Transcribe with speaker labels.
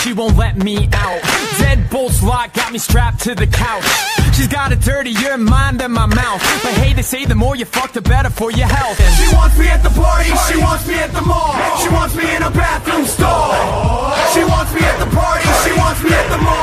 Speaker 1: she won't let me out. Deadbolts locked, got me strapped to the couch. She's got a dirtier mind than my mouth, but hey, they say the more you fuck, the better for your health. And
Speaker 2: she wants me at the party, she wants me at the mall. She wants me in a bathroom stall. She wants me at the party, she wants me at the mall.